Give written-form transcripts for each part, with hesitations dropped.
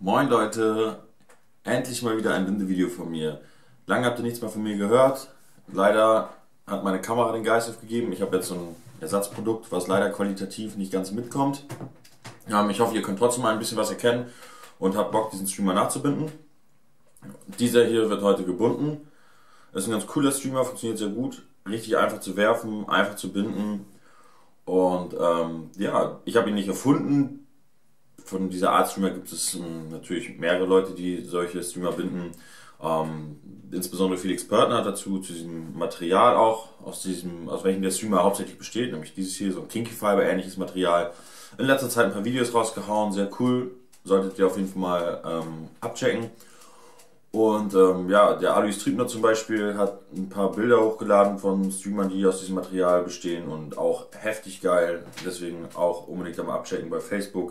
Moin Leute, endlich mal wieder ein Bindevideo von mir. Lange habt ihr nichts mehr von mir gehört. Leider hat meine Kamera den Geist aufgegeben. Ich habe jetzt so ein Ersatzprodukt, was leider qualitativ nicht ganz mitkommt. Ich hoffe, ihr könnt trotzdem mal ein bisschen was erkennen und habt Bock, diesen Streamer nachzubinden. Dieser hier wird heute gebunden. Das ist ein ganz cooler Streamer, funktioniert sehr gut. Richtig einfach zu werfen, einfach zu binden. Und ja, ich habe ihn nicht erfunden. Von dieser Art Streamer gibt es natürlich mehrere Leute, die solche Streamer binden. Insbesondere Felix Pörtner hat dazu zu diesem Material auch, aus welchem der Streamer hauptsächlich besteht, nämlich dieses hier, so ein Kinky Fiber ähnliches Material. In letzter Zeit ein paar Videos rausgehauen, sehr cool, solltet ihr auf jeden Fall mal abchecken. Und ja, der Alois Triebner zum Beispiel hat ein paar Bilder hochgeladen von Streamern, die aus diesem Material bestehen und auch heftig geil, deswegen auch unbedingt einmal abchecken bei Facebook.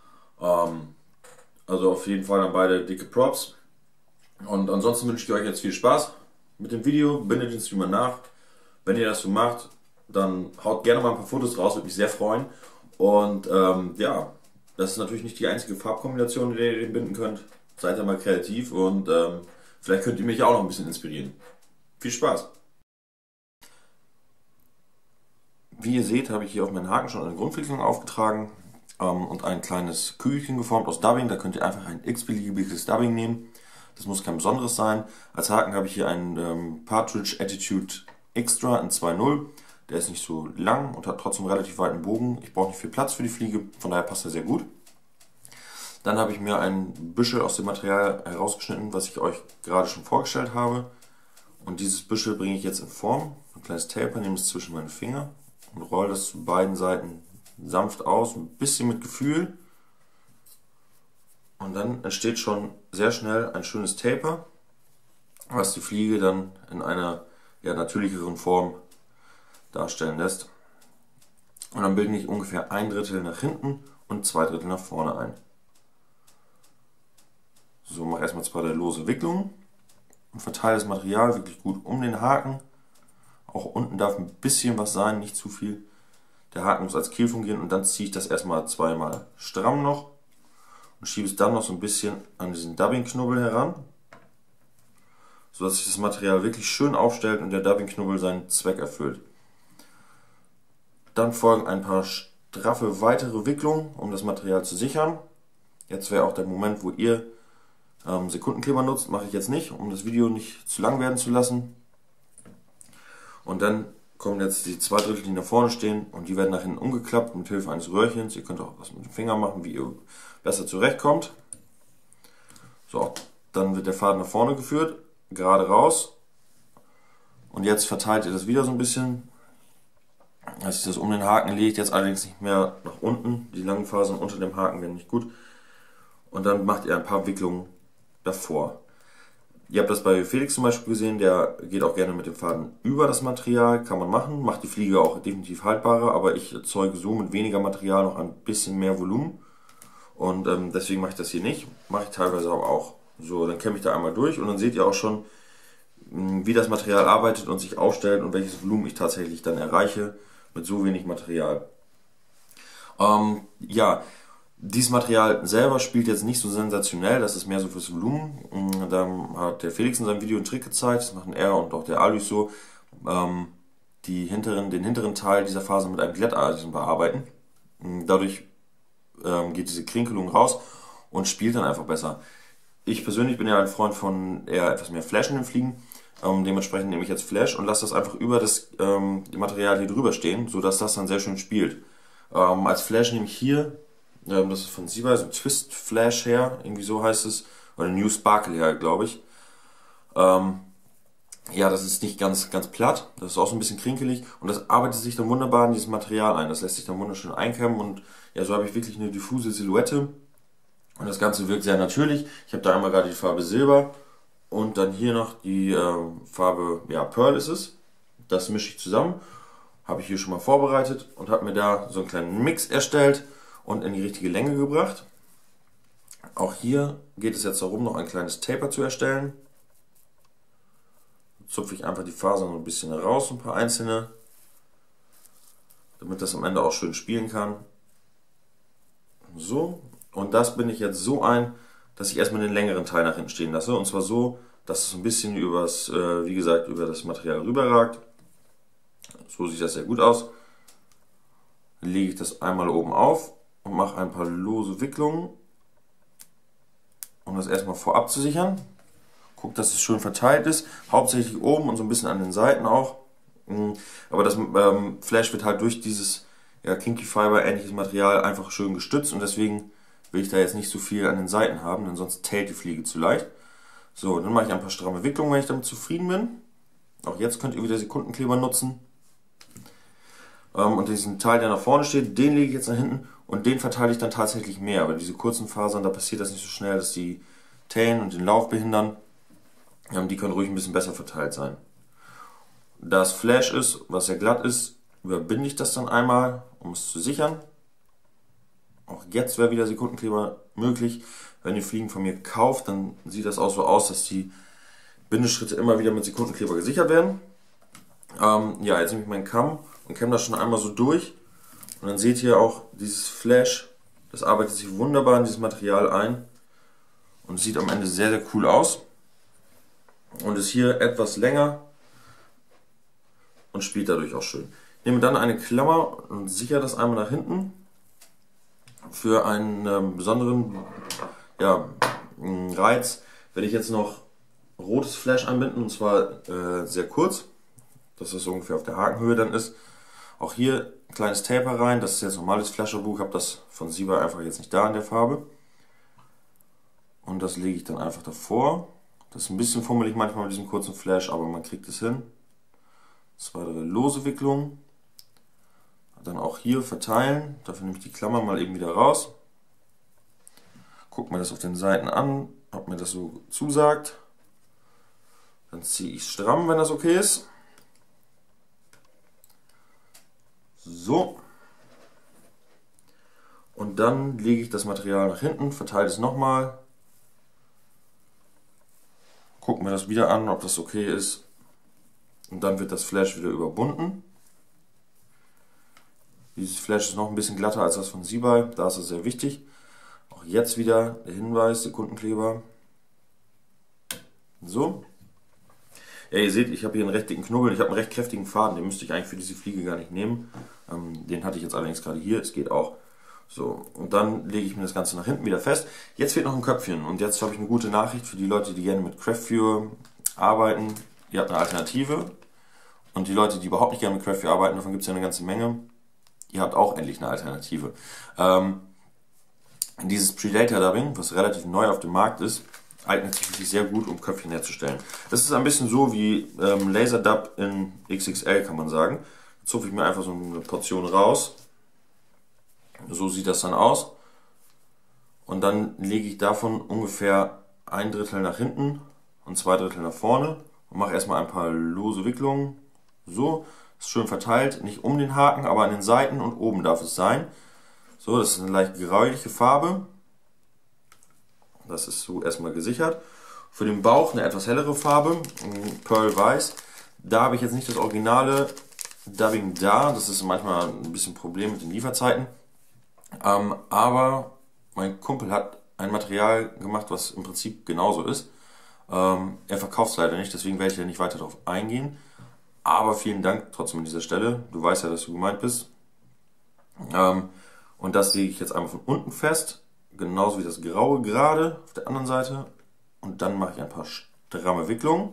Also auf jeden Fall an beide dicke Props. Und ansonsten wünsche ich euch jetzt viel Spaß mit dem Video, bindet den Streamer nach. Wenn ihr das so macht, dann haut gerne mal ein paar Fotos raus, würde mich sehr freuen. Und ja, das ist natürlich nicht die einzige Farbkombination, in der ihr den binden könnt. Seid ja mal kreativ und vielleicht könnt ihr mich auch noch ein bisschen inspirieren. Viel Spaß! Wie ihr seht, habe ich hier auf meinen Haken schon eine Grundfixierung aufgetragen und ein kleines Kügelchen geformt aus Dubbing. Da könnt ihr einfach ein x-beliebiges Dubbing nehmen. Das muss kein besonderes sein. Als Haken habe ich hier einen Partridge Attitude Extra in 2.0. Der ist nicht so lang und hat trotzdem relativ weiten Bogen. Ich brauche nicht viel Platz für die Fliege, von daher passt er sehr gut. Dann habe ich mir ein Büschel aus dem Material herausgeschnitten, was ich euch gerade schon vorgestellt habe. Und dieses Büschel bringe ich jetzt in Form. Ein kleines Taper, nehme es zwischen meine Finger und rolle das zu beiden Seiten sanft aus, ein bisschen mit Gefühl. Und dann entsteht schon sehr schnell ein schönes Taper, was die Fliege dann in einer natürlicheren Form darstellen lässt. Und dann bilde ich ungefähr 1/3 nach hinten und 2/3 nach vorne ein. So, mache erstmal 2 lose Wicklungen und verteile das Material wirklich gut um den Haken. Auch unten darf ein bisschen was sein, nicht zu viel. Der Haken muss als Kiel fungieren und dann ziehe ich das erstmal zweimal stramm noch und schiebe es dann noch so ein bisschen an diesen Dubbing-Knubbel heran, sodass sich das Material wirklich schön aufstellt und der Dubbing-Knubbel seinen Zweck erfüllt. Dann folgen ein paar straffe weitere Wicklungen, um das Material zu sichern. Jetzt wäre auch der Moment, wo ihr Sekundenkleber nutzt, mache ich jetzt nicht, um das Video nicht zu lang werden zu lassen. Und dann kommen jetzt die 2/3, die nach vorne stehen und die werden nach hinten umgeklappt mit Hilfe eines Röhrchens. Ihr könnt auch was mit dem Finger machen, wie ihr besser zurechtkommt. So, dann wird der Faden nach vorne geführt, gerade raus. Und jetzt verteilt ihr das wieder so ein bisschen. Als ich das um den Haken legt, jetzt allerdings nicht mehr nach unten. Die langen Fasern unter dem Haken werden nicht gut. Und dann macht ihr ein paar Wicklungen davor. Ihr habt das bei Felix zum Beispiel gesehen, der geht auch gerne mit dem Faden über das Material, kann man machen, macht die Fliege auch definitiv haltbarer, aber ich erzeuge so mit weniger Material noch ein bisschen mehr Volumen und deswegen mache ich das hier nicht, mache ich teilweise aber auch. So, dann kämme ich da einmal durch und dann seht ihr auch schon, wie das Material arbeitet und sich aufstellt und welches Volumen ich tatsächlich dann erreiche mit so wenig Material. Ja. Dieses Material selber spielt jetzt nicht so sensationell, das ist mehr so fürs Volumen. Da hat der Felix in seinem Video einen Trick gezeigt, das machen er und auch der Alois so, den hinteren Teil dieser Faser mit einem Glätteisen bearbeiten. Dadurch geht diese Krinkelung raus und spielt dann einfach besser. Ich persönlich bin ja ein Freund von eher etwas mehr Flash in den Fliegen, dementsprechend nehme ich jetzt Flash und lasse das einfach über das Material hier drüber stehen, sodass das dann sehr schön spielt. Als Flash nehme ich hier, das ist von Sibei, so ein Twist Flash her, irgendwie so heißt es, oder New Sparkle her, glaube ich. Ja, das ist nicht ganz platt, das ist auch so ein bisschen krinkelig und das arbeitet sich dann wunderbar in dieses Material ein. Das lässt sich dann wunderschön einkämmen und ja, so habe ich wirklich eine diffuse Silhouette und das Ganze wirkt sehr natürlich. Ich habe da einmal gerade die Farbe Silber und dann hier noch die Farbe, ja, Pearl ist es. Das mische ich zusammen, habe ich hier schon mal vorbereitet und habe mir da so einen kleinen Mix erstellt und in die richtige Länge gebracht. Auch hier geht es jetzt darum, noch ein kleines Taper zu erstellen. Zupfe ich einfach die Fasern ein bisschen raus, ein paar einzelne, damit das am Ende auch schön spielen kann. So, und das binde ich jetzt so ein, dass ich erstmal den längeren Teil nach hinten stehen lasse. Und zwar so, dass es ein bisschen übers, wie gesagt, über das Material rüberragt. So sieht das sehr gut aus. Dann lege ich das einmal oben auf und mache ein paar lose Wicklungen, um das erstmal vorab zu sichern. Guckt, dass es schön verteilt ist, hauptsächlich oben und so ein bisschen an den Seiten auch. Aber das Flash wird halt durch dieses Kinky Fiber ähnliches Material einfach schön gestützt und deswegen will ich da jetzt nicht so viel an den Seiten haben, denn sonst tält die Fliege zu leicht. So, dann mache ich ein paar stramme Wicklungen, wenn ich damit zufrieden bin. Auch jetzt könnt ihr wieder Sekundenkleber nutzen. Und diesen Teil, der nach vorne steht, den lege ich jetzt nach hinten und den verteile ich dann tatsächlich mehr. Aber diese kurzen Fasern, da passiert das nicht so schnell, dass die tälen und den Lauf behindern. Die können ruhig ein bisschen besser verteilt sein. Da es Flash ist, was sehr glatt ist, überbinde ich das dann einmal, um es zu sichern. Auch jetzt wäre wieder Sekundenkleber möglich. Wenn ihr Fliegen von mir kauft, dann sieht das auch so aus, dass die Bindeschritte immer wieder mit Sekundenkleber gesichert werden. Jetzt nehme ich meinen Kamm und kämme das schon einmal so durch. Und dann seht ihr auch dieses Flash, das arbeitet sich wunderbar in dieses Material ein und sieht am Ende sehr, sehr cool aus. Und ist hier etwas länger und spielt dadurch auch schön. Ich nehme dann eine Klammer und sichere das einmal nach hinten für einen besonderen Reiz. Werde ich jetzt noch rotes Flash anbinden und zwar sehr kurz, dass das so ungefähr auf der Hakenhöhe dann ist. Auch hier ein kleines Taper rein, das ist jetzt normales Flasherbuch, ich habe das von Sieber einfach jetzt nicht da in der Farbe. Und das lege ich dann einfach davor. Das ist ein bisschen fummelig manchmal mit diesem kurzen Flash, aber man kriegt es hin. 2, 3 lose Wicklungen. Dann auch hier verteilen. Dafür nehme ich die Klammer mal eben wieder raus. Guck mir das auf den Seiten an, ob mir das so zusagt. Dann ziehe ich stramm, wenn das okay ist. So. Und dann lege ich das Material nach hinten, verteile es nochmal. Guck mir das wieder an, ob das okay ist. Und dann wird das Flash wieder überbunden. Dieses Flash ist noch ein bisschen glatter als das von Sibei, da ist es sehr wichtig. Auch jetzt wieder der Hinweis, Sekundenkleber. So. Ja, ihr seht, ich habe hier einen recht dicken Knubbel, ich habe einen recht kräftigen Faden, den müsste ich eigentlich für diese Fliege gar nicht nehmen. Den hatte ich jetzt allerdings gerade hier, es geht auch. So, und dann lege ich mir das Ganze nach hinten wieder fest. Jetzt fehlt noch ein Köpfchen und jetzt habe ich eine gute Nachricht für die Leute, die gerne mit Craft Viewer arbeiten. Ihr habt eine Alternative. Und die Leute, die überhaupt nicht gerne mit Craft Viewer arbeiten, davon gibt es ja eine ganze Menge. Ihr habt auch endlich eine Alternative. Dieses Predator Dubbing, was relativ neu auf dem Markt ist, eignet sich wirklich sehr gut, um Köpfchen herzustellen. Das ist ein bisschen so wie Laser Dub in XXL, kann man sagen. Da zupfe ich mir einfach so eine Portion raus. So sieht das dann aus. Und dann lege ich davon ungefähr 1/3 nach hinten und 2/3 nach vorne und mache erstmal ein paar lose Wicklungen. So, ist schön verteilt, nicht um den Haken, aber an den Seiten und oben darf es sein. So, das ist eine leicht gräuliche Farbe. Das ist so erstmal gesichert. Für den Bauch eine etwas hellere Farbe, Pearl Weiß. Da habe ich jetzt nicht das originale Dubbing da, das ist manchmal ein bisschen ein Problem mit den Lieferzeiten. Aber mein Kumpel hat ein Material gemacht, was im Prinzip genauso ist. Er verkauft es leider nicht, deswegen werde ich da nicht weiter darauf eingehen. Aber vielen Dank trotzdem an dieser Stelle. Du weißt ja, dass du gemeint bist. Und das lege ich jetzt einmal von unten fest, genauso wie das Graue gerade auf der anderen Seite. Und dann mache ich ein paar stramme Wicklungen.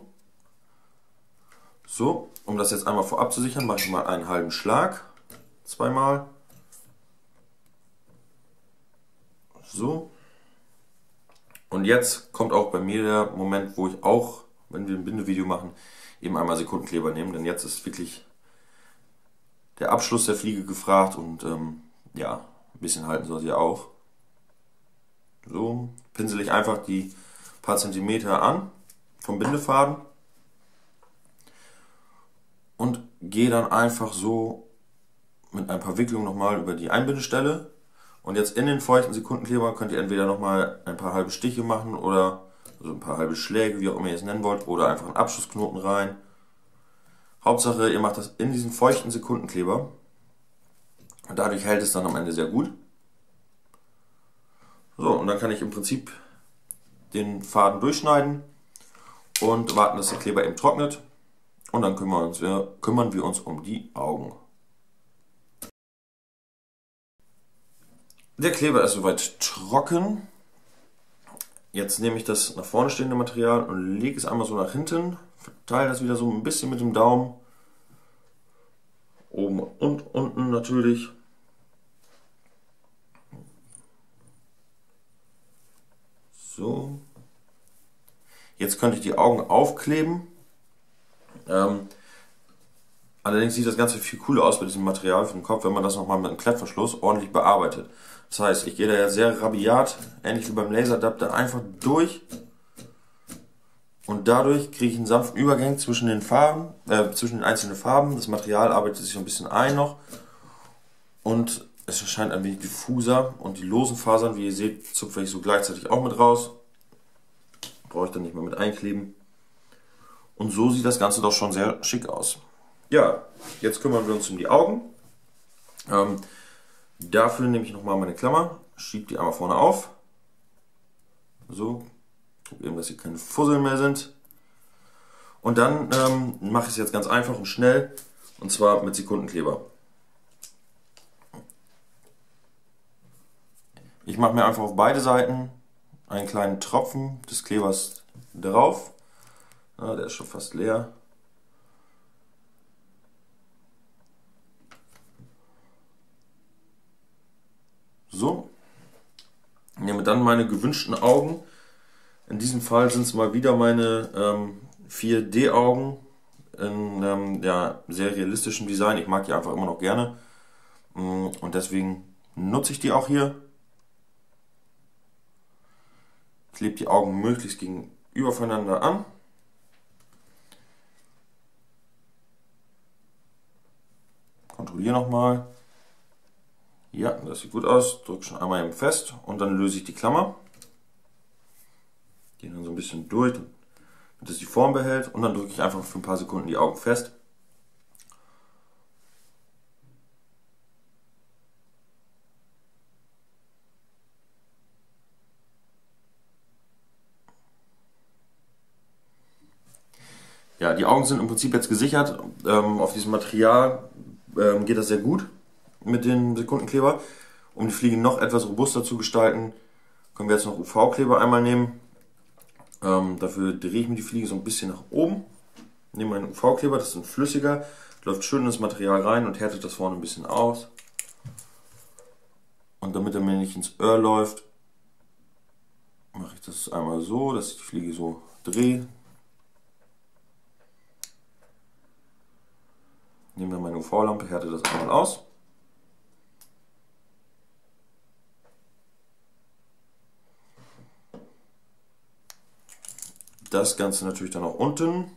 So, um das jetzt einmal vorab zu sichern, mache ich mal einen halben Schlag. Zweimal. So. Und jetzt kommt auch bei mir der Moment, wo ich auch, wenn wir ein Bindevideo machen, eben einmal Sekundenkleber nehmen. Denn jetzt ist wirklich der Abschluss der Fliege gefragt und ein bisschen halten soll sie auch. So, pinsel ich einfach die paar Zentimeter an vom Bindefaden und gehe dann einfach so mit ein paar Wicklungen nochmal über die Einbindestelle. Und jetzt in den feuchten Sekundenkleber könnt ihr entweder nochmal ein paar halbe Stiche machen oder also ein paar halbe Schläge, wie auch immer ihr es nennen wollt, oder einfach einen Abschlussknoten rein. Hauptsache, ihr macht das in diesen feuchten Sekundenkleber. Und dadurch hält es dann am Ende sehr gut. So, und dann kann ich im Prinzip den Faden durchschneiden und warten, dass der Kleber eben trocknet. Und dann kümmern wir uns um die Augen. Der Kleber ist soweit trocken. Jetzt nehme ich das nach vorne stehende Material und lege es einmal so nach hinten. Verteile das wieder so ein bisschen mit dem Daumen. Oben und unten natürlich. So. Jetzt könnte ich die Augen aufkleben. Allerdings sieht das Ganze viel cooler aus bei diesem Material für den Kopf, wenn man das nochmal mit einem Klettverschluss ordentlich bearbeitet. Das heißt, ich gehe da ja sehr rabiat, ähnlich wie beim Laseradapter, einfach durch. Und dadurch kriege ich einen sanften Übergang zwischen den Farben, zwischen den einzelnen Farben. Das Material arbeitet sich so ein bisschen ein noch. Und es erscheint ein wenig diffuser. Und die losen Fasern, wie ihr seht, zupfe ich so gleichzeitig auch mit raus. Brauche ich dann nicht mehr mit einkleben. Und so sieht das Ganze doch schon sehr schick aus. Ja, jetzt kümmern wir uns um die Augen. Dafür nehme ich nochmal meine Klammer, schiebe die einmal vorne auf. So, guck eben, dass hier keine Fusseln mehr sind. Und dann mache ich es jetzt ganz einfach und schnell, und zwar mit Sekundenkleber. Ich mache mir einfach auf beide Seiten einen kleinen Tropfen des Klebers drauf. Ja, der ist schon fast leer. So. Nehme dann meine gewünschten Augen. In diesem Fall sind es mal wieder meine 4D-Augen in ja, sehr realistischem Design. Ich mag die einfach immer noch gerne. Und deswegen nutze ich die auch hier. Klebe die Augen möglichst gegenüber voneinander an. Kontrolliere nochmal. Ja, das sieht gut aus. Drücke schon einmal eben fest und dann löse ich die Klammer. Gehe dann so ein bisschen durch, damit es die Form behält, und dann drücke ich einfach für ein paar Sekunden die Augen fest. Ja, die Augen sind im Prinzip jetzt gesichert. Auf diesem Material geht das sehr gut mit dem Sekundenkleber. Um die Fliege noch etwas robuster zu gestalten, können wir jetzt noch UV-Kleber einmal nehmen. Dafür drehe ich mir die Fliege so ein bisschen nach oben. Nehme meinen UV-Kleber, das ist ein flüssiger, läuft schön in das Material rein und härtet das vorne ein bisschen aus. Und damit er mir nicht ins Öhr läuft, mache ich das einmal so, dass ich die Fliege so drehe. Nehme dann meine UV-Lampe, härte das einmal aus. Das Ganze natürlich dann auch unten.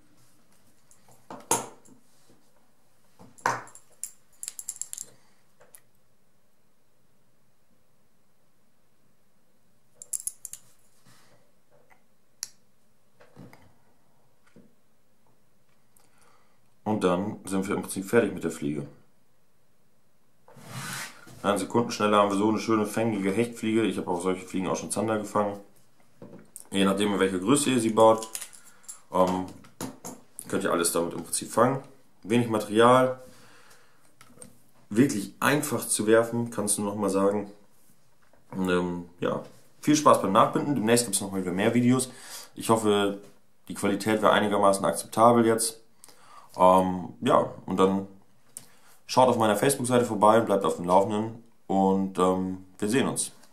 Und dann sind wir im Prinzip fertig mit der Fliege. Eine Sekunde schneller haben wir so eine schöne fängige Hechtfliege. Ich habe auch solche Fliegen auch schon Zander gefangen. Je nachdem, in welcher Größe ihr sie baut, könnt ihr alles damit im Prinzip fangen. Wenig Material, wirklich einfach zu werfen, kannst du noch mal sagen. Ja, viel Spaß beim Nachbinden. Demnächst gibt es noch mal wieder mehr Videos. Ich hoffe, die Qualität wäre einigermaßen akzeptabel jetzt. Ja, und dann schaut auf meiner Facebook-Seite vorbei und bleibt auf dem Laufenden. Und wir sehen uns.